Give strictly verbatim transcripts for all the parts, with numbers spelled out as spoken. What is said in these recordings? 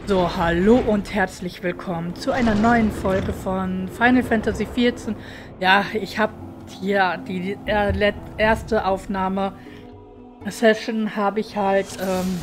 So, hallo und herzlich willkommen zu einer neuen Folge von Final Fantasy vierzehn. Ja, ich habe hier die äh, erste Aufnahme-Session habe ich halt, ähm,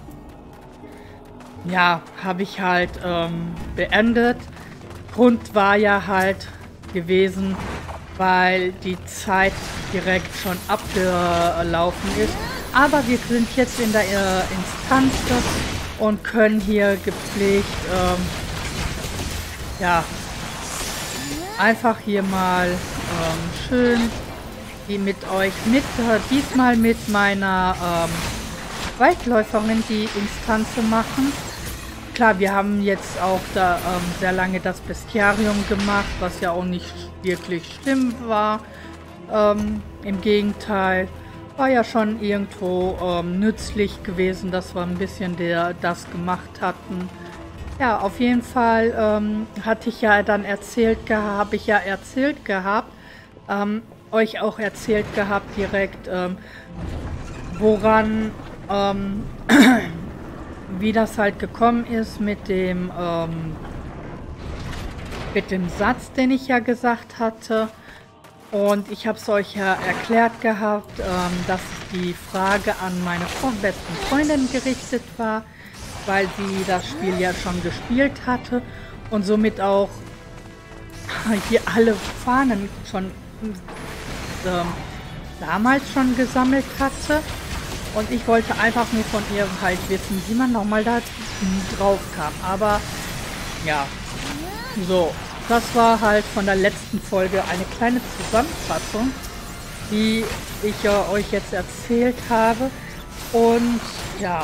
ja, habe ich halt ähm, beendet. Grund war ja halt gewesen, weil die Zeit direkt schon abgelaufen ist. Aber wir sind jetzt in der äh, Instanz und können hier gepflegt, ähm, ja, einfach hier mal ähm, schön die mit euch mit, äh, diesmal mit meiner ähm, Waldläuferin die Instanze machen. Klar, wir haben jetzt auch da ähm, sehr lange das Bestiarium gemacht, was ja auch nicht wirklich schlimm war. Ähm, im Gegenteil, war ja schon irgendwo ähm, nützlich gewesen, dass wir ein bisschen der, das gemacht hatten. Ja, auf jeden Fall ähm, hatte ich ja dann erzählt gehabt, habe ich ja erzählt gehabt, ähm, euch auch erzählt gehabt direkt, ähm, woran, ähm, wie das halt gekommen ist mit dem, ähm, mit dem Satz, den ich ja gesagt hatte. Und ich habe es euch ja erklärt gehabt, ähm, dass die Frage an meine besten Freundin gerichtet war, weil sie das Spiel ja schon gespielt hatte und somit auch hier alle Fahnen schon ähm, damals schon gesammelt hatte. Und ich wollte einfach nur von ihr halt wissen, wie man nochmal da drauf kam. Aber ja, so. Das war halt von der letzten Folge eine kleine Zusammenfassung, die ich ja euch jetzt erzählt habe. Und ja.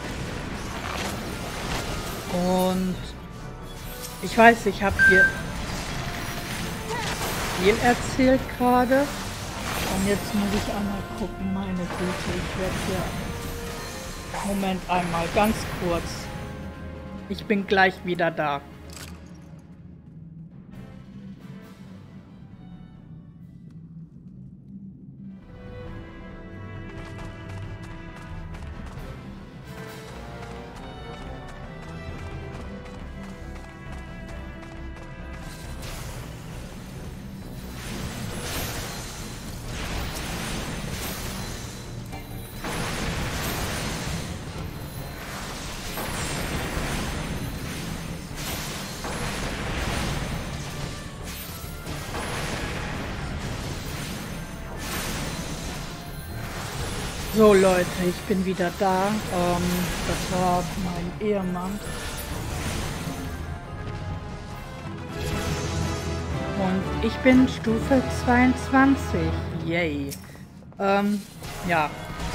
Und ich weiß, ich habe hier viel erzählt gerade. Und jetzt muss ich einmal gucken, meine Güte, ich werde hier... Moment einmal, ganz kurz. Ich bin gleich wieder da. So Leute, ich bin wieder da. Ähm, das war mein Ehemann. Und ich bin Stufe zweiundzwanzig. Yay. Ähm, ja.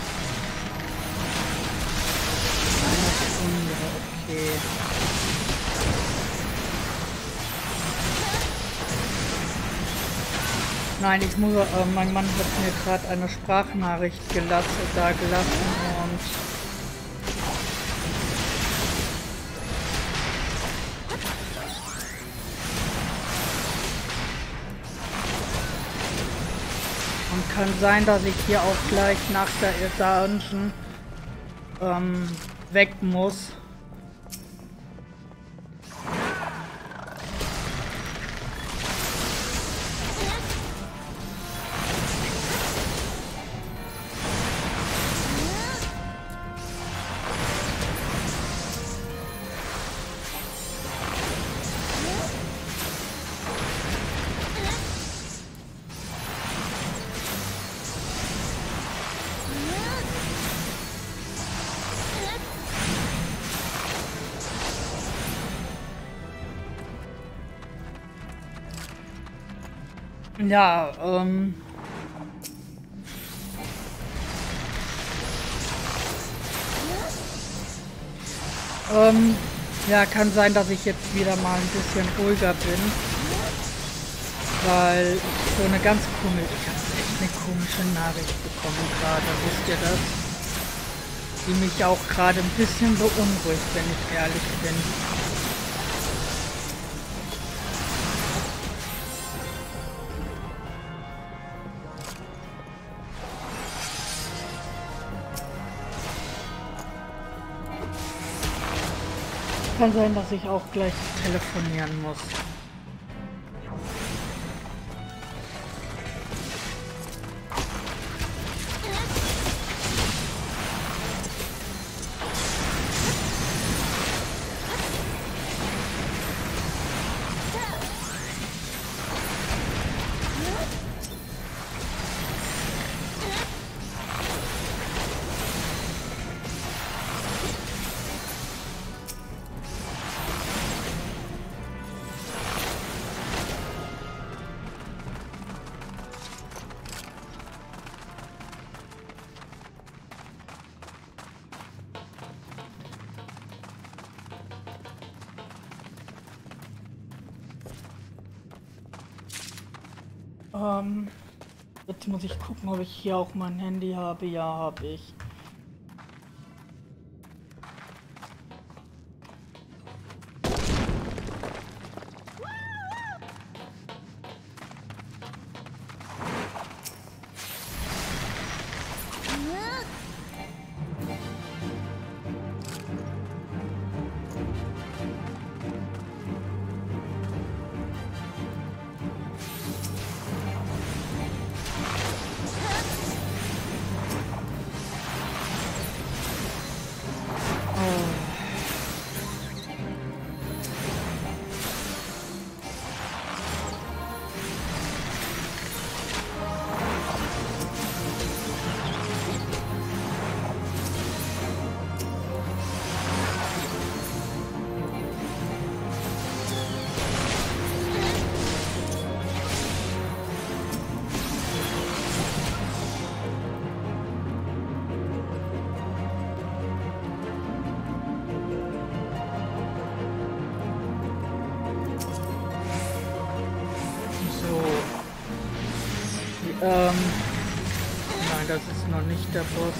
Eine Stunde, okay. Nein, ich muss, äh, mein Mann hat mir gerade eine Sprachnachricht gelassen, da gelassen und und kann sein, dass ich hier auch gleich nach der Dungeon ähm, weg muss. Ja, ähm... Ähm, ja, kann sein, dass ich jetzt wieder mal ein bisschen ruhiger bin. Weil ich so eine ganz komische, ich habe echt eine komische Nachricht bekommen gerade, wisst ihr das? Die mich auch gerade ein bisschen beunruhigt, wenn ich ehrlich bin. kann sein, dass ich auch gleich telefonieren muss. Ähm, jetzt muss ich gucken, ob ich hier auch mein Handy habe. Ja, habe ich. Ähm, nein, das ist noch nicht der Boss.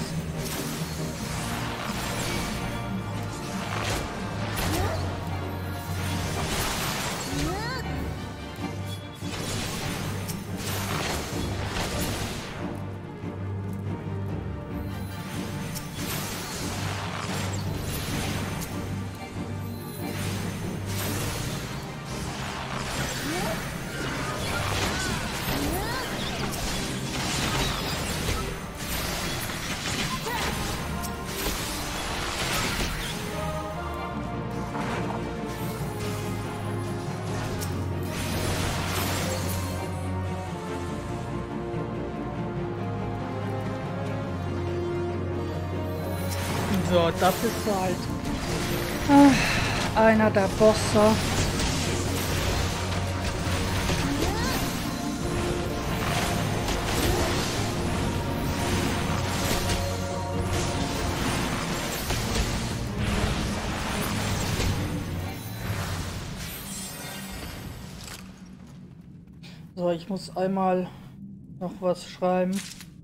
So, das ist halt äh, einer der Bosse. So, ich muss einmal noch was schreiben.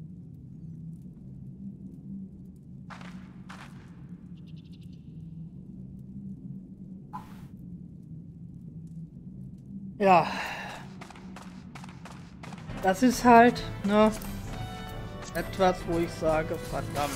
Ja, das ist halt, ne, etwas, wo ich sage, verdammt.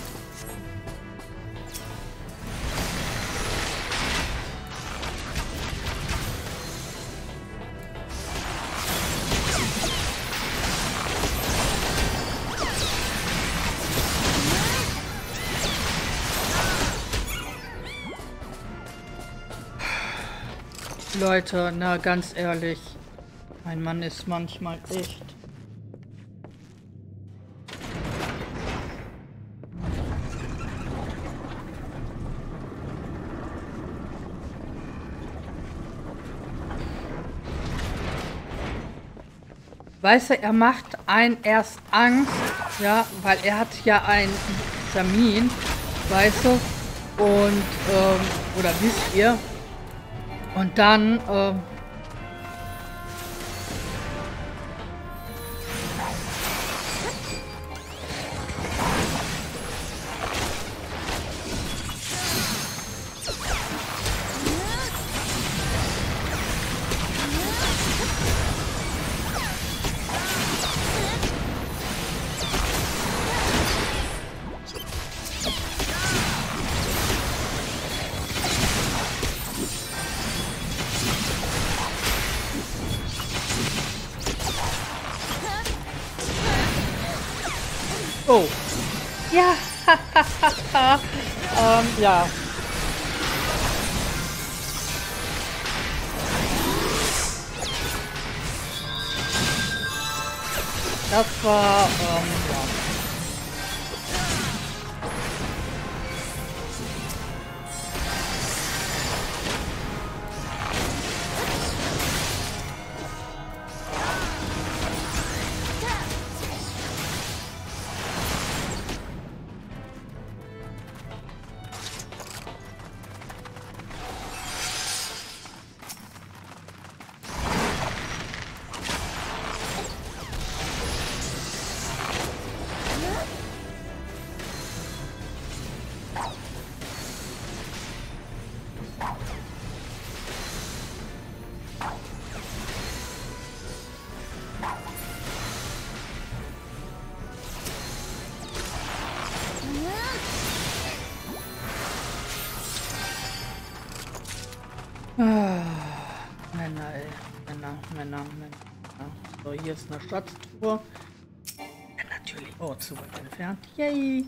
Leute, na ganz ehrlich, mein Mann ist manchmal echt. Weißt du, er macht einen erst Angst, ja, weil er hat ja einen Termin, weißt du, und, ähm, oder wisst ihr, und dann, ähm, Oh. Ja. ähm, ja. Das war, ähm, ja. Ah, Männer, ey. Männer, Männer, Männer. So, hier ist eine Schatztruhe. Ja, natürlich. Oh, zu weit entfernt. Yay!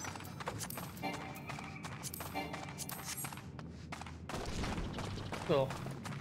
So.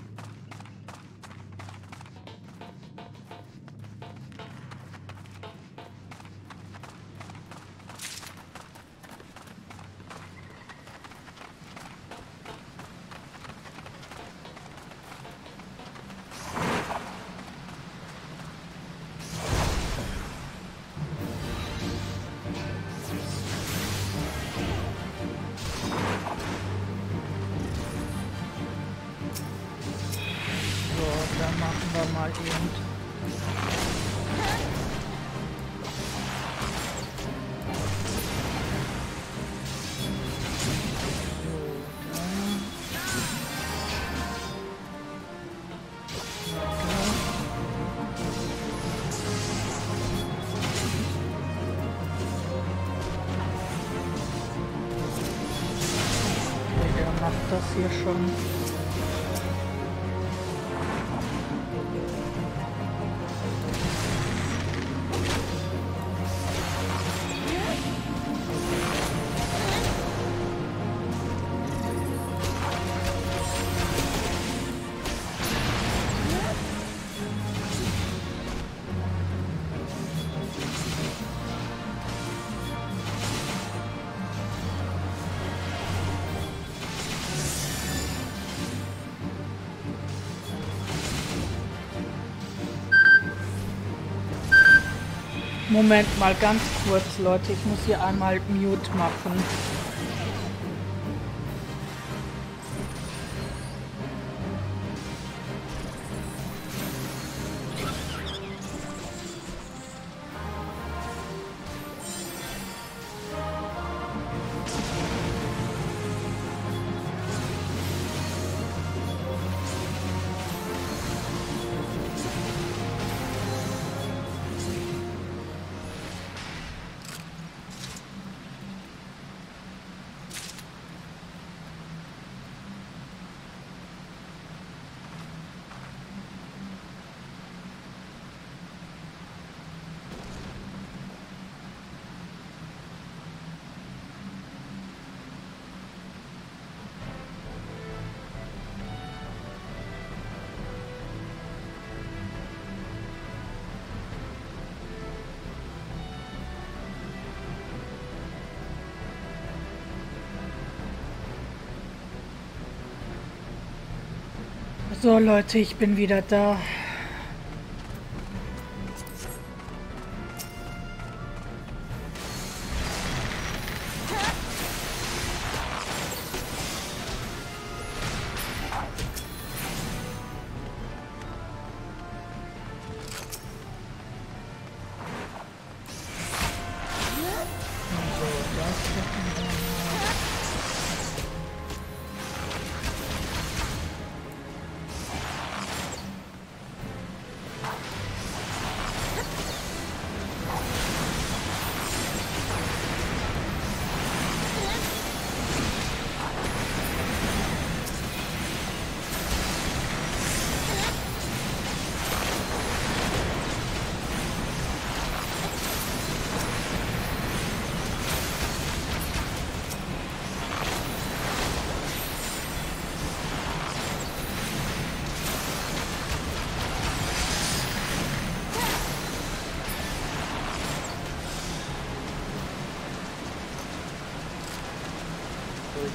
Dann machen wir mal eben. Okay, der macht das hier schon. Moment mal, ganz kurz, Leute. Ich muss hier einmal Mute machen. So Leute, ich bin wieder da.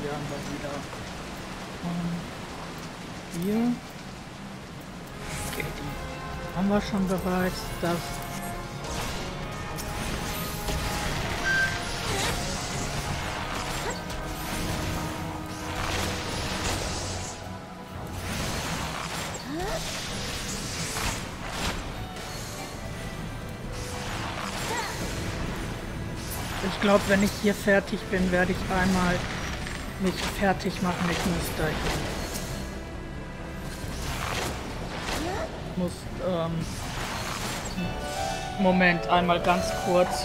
hier haben wir wieder. Und hier. Okay, die haben wir schon bereits. Das. Ich glaube, wenn ich hier fertig bin, werde ich einmal mich fertig machen. Ich muss da Ich muss, ähm, Moment, einmal ganz kurz.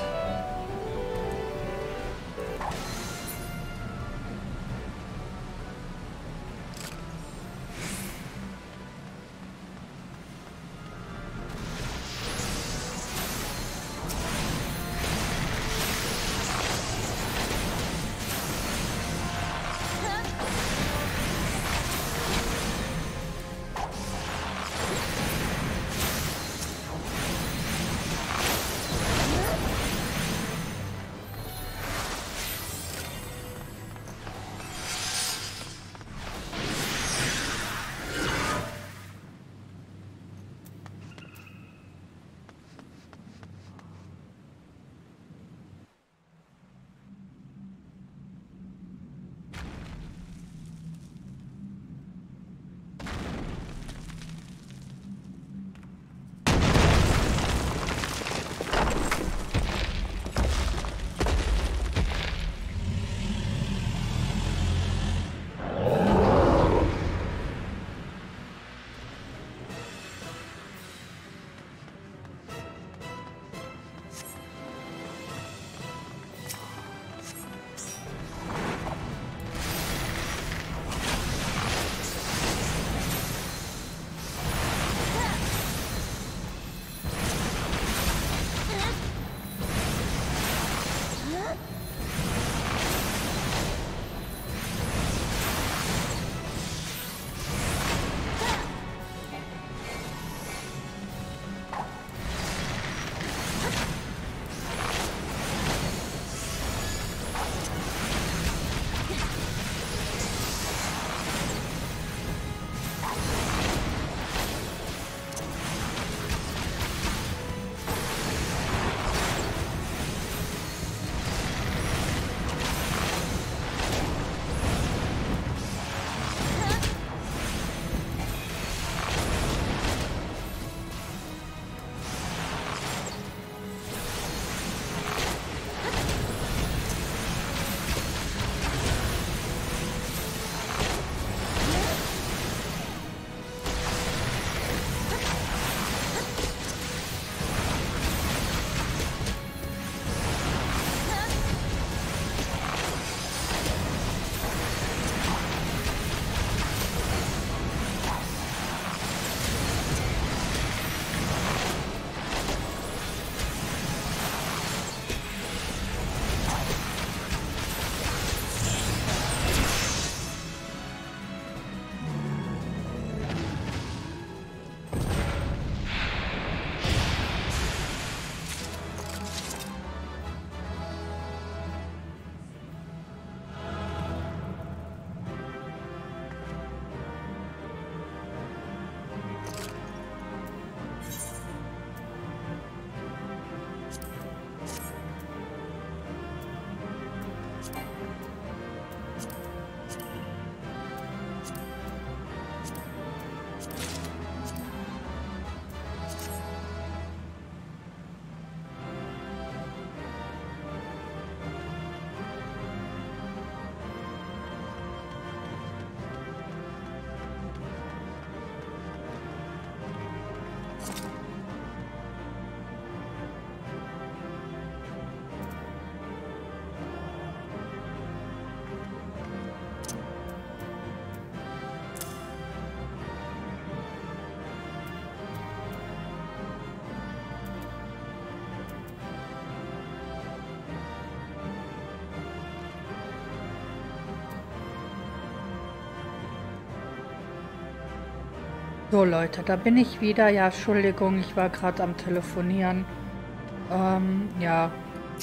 So Leute, da bin ich wieder. Ja, Entschuldigung, ich war gerade am Telefonieren. Ähm, ja.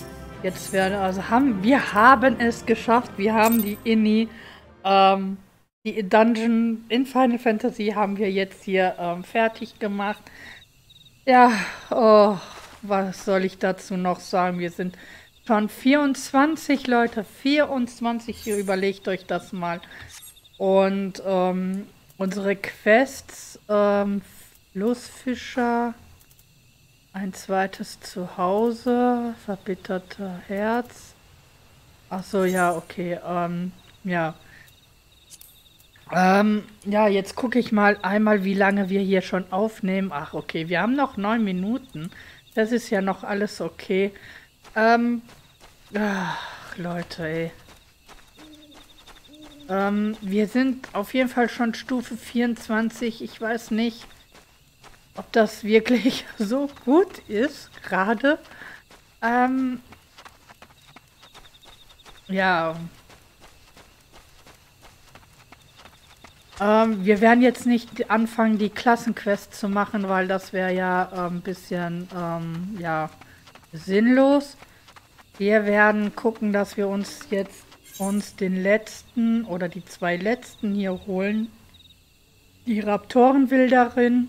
Jetzt werden, also haben wir haben es geschafft. Wir haben die Inni, ähm, die Dungeon in Final Fantasy haben wir jetzt hier ähm, fertig gemacht. Ja, oh, was soll ich dazu noch sagen? Wir sind schon vierundzwanzig Leute, vierundzwanzig hier, überlegt euch das mal. Und ähm, unsere Quests, ähm, Flussfischer, ein zweites Zuhause, verbitterter Herz. Ach so, ja, okay, ähm, ja. Ähm, ja, jetzt gucke ich mal einmal, wie lange wir hier schon aufnehmen. Ach, okay, wir haben noch neun Minuten. Das ist ja noch alles okay. Ähm, ach, Leute, ey. Ähm, wir sind auf jeden Fall schon Stufe vierundzwanzig. Ich weiß nicht, ob das wirklich so gut ist, gerade. Ähm, ja. Ähm, wir werden jetzt nicht anfangen, die Klassenquest zu machen, weil das wäre ja ein ähm, bisschen, ähm, ja, sinnlos. Wir werden gucken, dass wir uns jetzt uns den letzten oder die zwei letzten hier holen. Die Raptorenwilderin,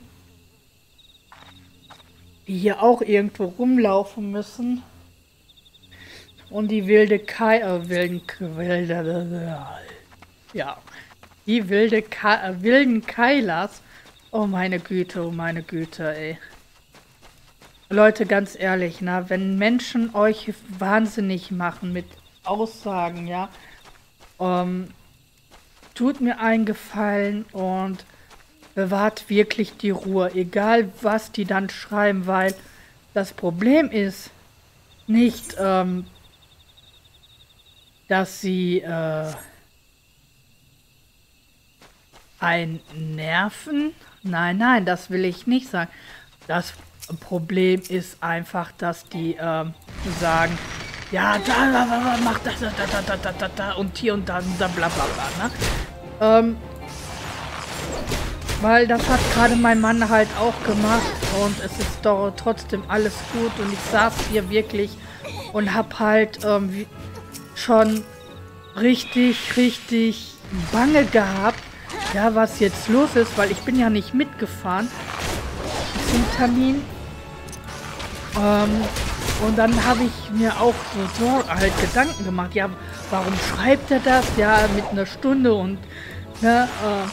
die hier auch irgendwo rumlaufen müssen. Und die wilde Kai, äh, wilden, wilde, ja, die wilde Ka äh, wilden Kailas. Oh meine Güte, oh meine Güte, ey. Leute, ganz ehrlich, na, wenn Menschen euch wahnsinnig machen mit Aussagen, ja, ähm, tut mir einen Gefallen und bewahrt wirklich die Ruhe, egal was die dann schreiben, weil das Problem ist nicht, ähm, dass sie äh, ein nerven. Nein, nein, das will ich nicht sagen. Das Problem ist einfach, dass die ähm, sagen, ja, da, da, da, mach das, da, da, da, da, da, da und hier und da, da, bla, bla, bla, ne? Ähm, weil das hat gerade mein Mann halt auch gemacht und es ist doch trotzdem alles gut und ich saß hier wirklich und hab halt ähm, schon richtig, richtig Bange gehabt, ja, was jetzt los ist, weil ich bin ja nicht mitgefahren zum Termin. Ähm, und dann habe ich mir auch so, so halt Gedanken gemacht, ja, warum schreibt er das? Ja, mit einer Stunde und, ne, äh,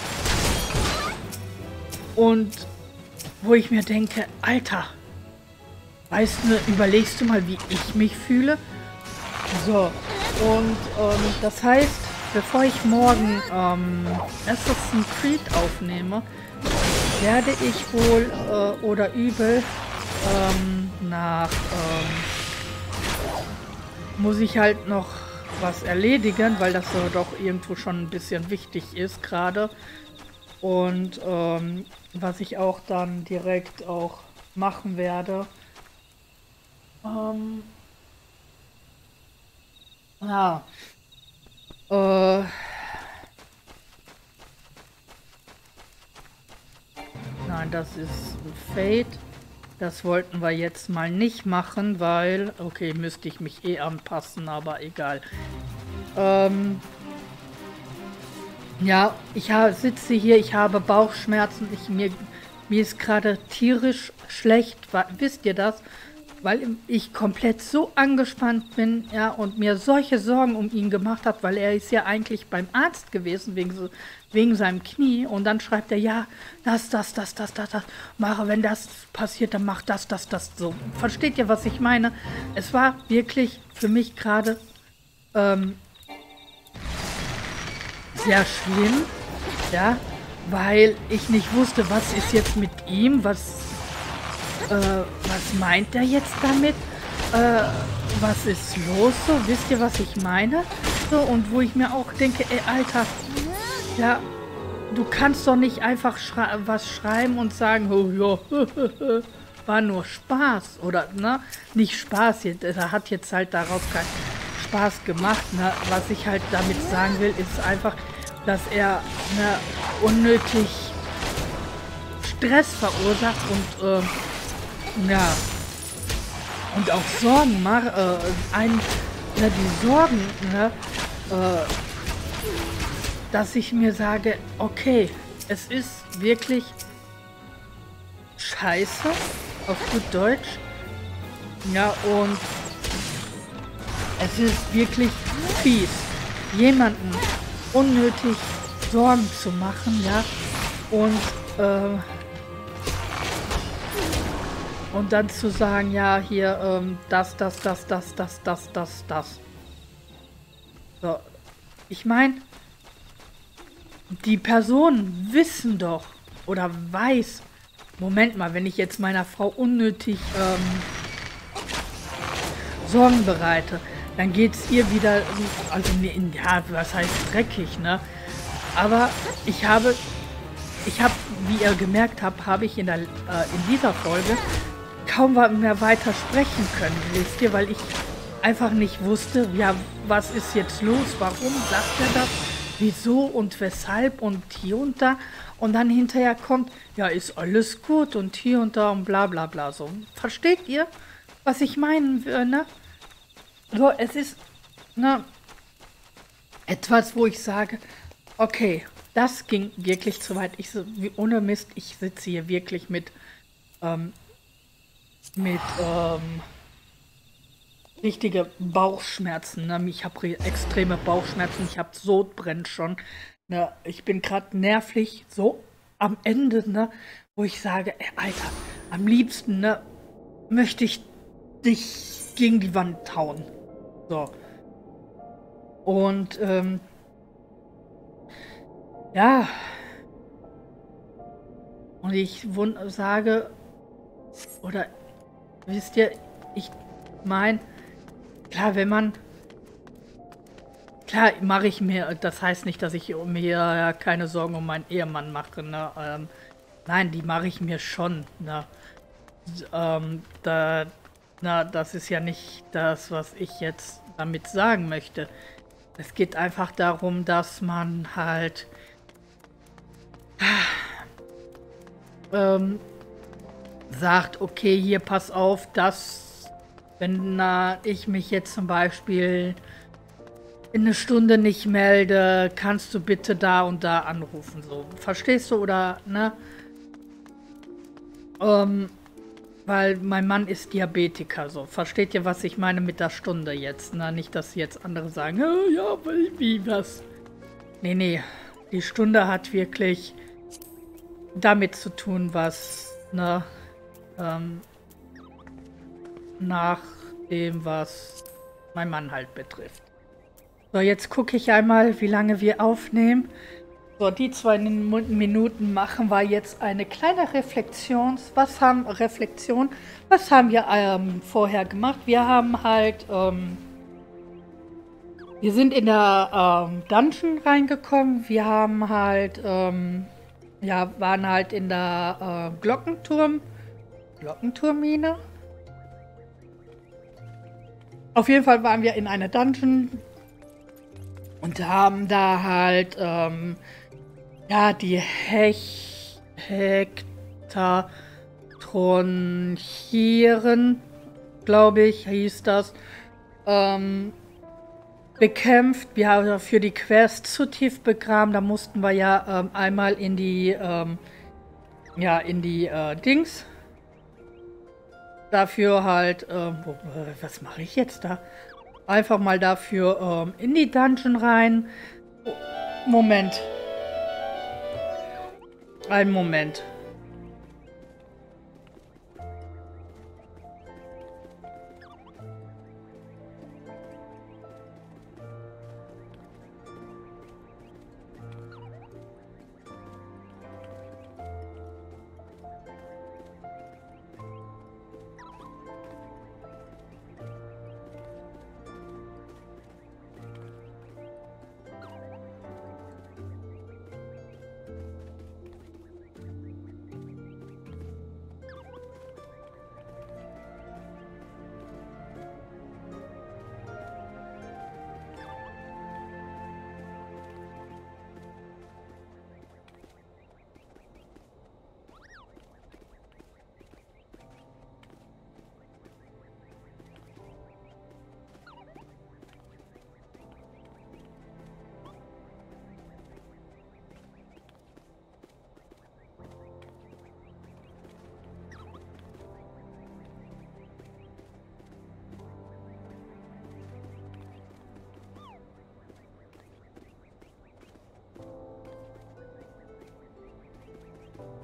und wo ich mir denke, Alter, weißt du, überlegst du mal, wie ich mich fühle? So, und ähm, das heißt, bevor ich morgen ähm, Assassin's Creed aufnehme, werde ich wohl äh, oder übel ähm, nach, ähm, muss ich halt noch was erledigen, weil das so doch irgendwo schon ein bisschen wichtig ist gerade. Und ähm, was ich auch dann direkt auch machen werde. Ähm, ja. Äh, nein, das ist ein Fate. Das wollten wir jetzt mal nicht machen, weil... Okay, müsste ich mich eh anpassen, aber egal. Ähm... Ja, ich sitze hier, ich habe Bauchschmerzen, ich, mir, mir ist gerade tierisch schlecht, wisst ihr das? Weil ich komplett so angespannt bin, ja, und mir solche Sorgen um ihn gemacht habe, weil er ist ja eigentlich beim Arzt gewesen, wegen, so, wegen seinem Knie, und dann schreibt er, ja, das, das, das, das, das, das, mache, wenn das passiert, dann mach das, das, das, so. Versteht ihr, was ich meine? Es war wirklich für mich gerade, ähm, sehr schlimm, ja, weil ich nicht wusste, was ist jetzt mit ihm, was, äh, was meint er jetzt damit, äh, was ist los, so, wisst ihr, was ich meine, so, und wo ich mir auch denke, ey, Alter, ja, du kannst doch nicht einfach schrei was schreiben und sagen, oh ja, war nur Spaß, oder, ne, nicht Spaß, er hat jetzt halt daraus kein Spaß gemacht, ne, was ich halt damit sagen will, ist einfach, dass er ne, unnötig Stress verursacht und äh, ja, und auch Sorgen mach, äh, ein, ne, die Sorgen, ne, äh, dass ich mir sage, okay, es ist wirklich scheiße, auf gut Deutsch, ja, und es ist wirklich fies, jemanden unnötig Sorgen zu machen, ja, und, äh, und dann zu sagen, ja, hier, ähm, das, das, das, das, das, das, das, das. So, ich meine, die Personen wissen doch oder weiß, Moment mal, wenn ich jetzt meiner Frau unnötig ähm, Sorgen bereite, dann geht es ihr wieder, also ja, was heißt dreckig, ne? Aber ich habe, ich habe, wie ihr gemerkt habt, habe ich in, der, äh, in dieser Folge kaum mehr weiter sprechen können, wisst ihr, weil ich einfach nicht wusste, ja, was ist jetzt los, warum sagt er das, wieso und weshalb und hier und da und dann hinterher kommt, ja, ist alles gut und hier und da und bla bla bla so. Versteht ihr, was ich meinen will, ne? So, es ist, ne, etwas, wo ich sage, okay, das ging wirklich zu weit. Ich so, wie ohne Mist, ich sitze hier wirklich mit, ähm, mit, ähm, richtige Bauchschmerzen. Ne? Ich habe extreme Bauchschmerzen, ich habe Sodbrennen schon. Ne? Ich bin gerade nervlich so am Ende, ne? Wo ich sage, ey, Alter, am liebsten, ne, möchte ich dich gegen die Wand hauen. So. Und, ähm, ja. Und ich sage, oder wisst ihr, ich meine, klar, wenn man, klar mache ich mir, das heißt nicht, dass ich mir ja keine Sorgen um meinen Ehemann mache, ne? Ähm, nein, die mache ich mir schon, ne? Ähm, da, na, das ist ja nicht das, was ich jetzt damit sagen möchte. Es geht einfach darum, dass man halt ähm, sagt, okay, hier pass auf, dass wenn na, ich mich jetzt zum Beispiel in eine Stunde nicht melde, kannst du bitte da und da anrufen, so. Verstehst du, oder, ne? Ähm, weil mein Mann ist Diabetiker, so. Versteht ihr, was ich meine mit der Stunde jetzt, ne? Nicht, dass jetzt andere sagen, oh, ja, wie, was? Nee, nee. Die Stunde hat wirklich damit zu tun, was, ne, ähm, nach dem, was mein Mann halt betrifft. So, jetzt gucke ich einmal, wie lange wir aufnehmen. So, die zwei Minuten machen wir jetzt eine kleine Reflexion. Was haben Reflexion? Was haben wir ähm, vorher gemacht? Wir haben halt, ähm, wir sind in der ähm, Dungeon reingekommen. Wir haben halt, ähm, ja, waren halt in der äh, Glockenturm, Glockenturmine. Auf jeden Fall waren wir in einer Dungeon und haben da halt, ähm, ja, die Hech Hektachronchieren, glaube ich, hieß das, ähm, bekämpft. Wir haben für die Quest zu tief begraben. Da mussten wir ja ähm, einmal in die, ähm, ja, in die äh, Dings. Dafür halt, ähm, wo, äh, was mache ich jetzt da? Einfach mal dafür ähm, in die Dungeon rein. Moment. Einen Moment.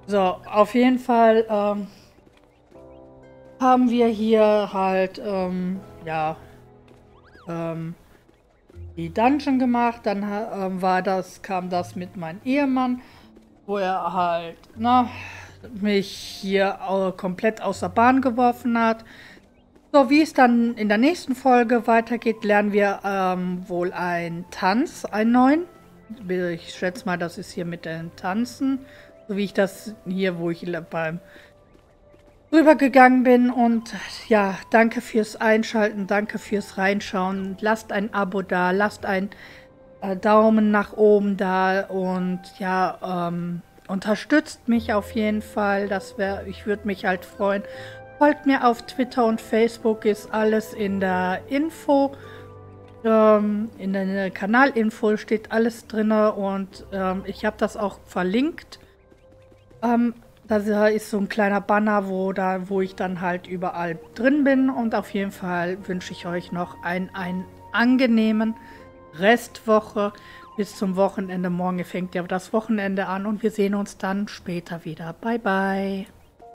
So, auf jeden Fall ähm, haben wir hier halt, ähm, ja, ähm, die Dungeon gemacht. Dann ähm, war das, kam das mit meinem Ehemann, wo er halt, na, mich hier äh, komplett aus der Bahn geworfen hat. So, wie es dann in der nächsten Folge weitergeht, lernen wir ähm, wohl einen Tanz, einen neuen. Ich schätze mal, das ist hier mit den Tanzen, so wie ich das hier, wo ich beim rübergegangen bin. Und ja, danke fürs Einschalten, danke fürs Reinschauen. Lasst ein Abo da, lasst ein äh, Daumen nach oben da und ja, ähm, unterstützt mich auf jeden Fall. Das wär, ich würde mich halt freuen. Folgt mir auf Twitter und Facebook, ist alles in der Info. Ähm, in der Kanalinfo steht alles drin und ähm, ich habe das auch verlinkt. Ähm, da ist so ein kleiner Banner, wo, da, wo ich dann halt überall drin bin. Und auf jeden Fall wünsche ich euch noch einen, einen angenehmen Restwoche bis zum Wochenende. Morgen fängt ja das Wochenende an und wir sehen uns dann später wieder. Bye, bye.